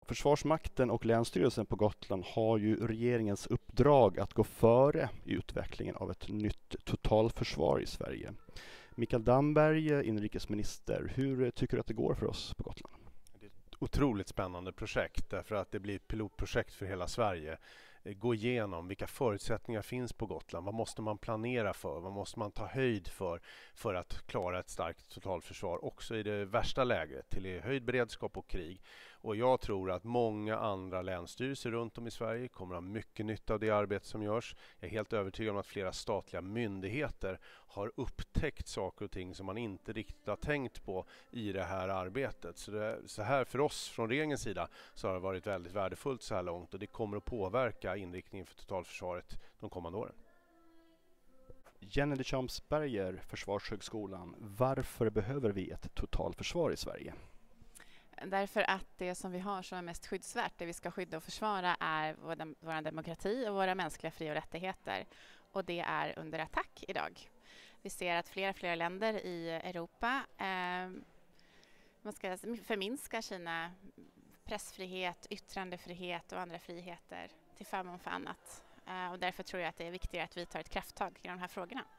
Försvarsmakten och Länsstyrelsen på Gotland har ju regeringens uppdrag att gå före i utvecklingen av ett nytt totalförsvar i Sverige. Mikael Damberg, inrikesminister, hur tycker du att det går för oss på Gotland? Det är ett otroligt spännande projekt därför att det blir ett pilotprojekt för hela Sverige. Gå igenom vilka förutsättningar finns på Gotland, vad måste man planera för, vad måste man ta höjd för att klara ett starkt totalförsvar också i det värsta läget till höjd beredskap och krig. Och jag tror att många andra länsstyrelser runt om i Sverige kommer att ha mycket nytta av det arbete som görs. Jag är helt övertygad om att flera statliga myndigheter har upptäckt saker och ting som man inte riktigt har tänkt på i det här arbetet. Så här för oss från regeringens sida så har det varit väldigt värdefullt så här långt och det kommer att påverka inriktningen för totalförsvaret de kommande åren. Jenny de Chamsberger, Försvarshögskolan. Varför behöver vi ett totalförsvar i Sverige? Därför att det som vi har som är mest skyddsvärt, det vi ska skydda och försvara är vår demokrati och våra mänskliga fri- och rättigheter. Och det är under attack idag. Vi ser att fler länder i Europa man ska förminska sina pressfrihet, yttrandefrihet och andra friheter till förmån för annat. Och därför tror jag att det är viktigare att vi tar ett krafttag i de här frågorna.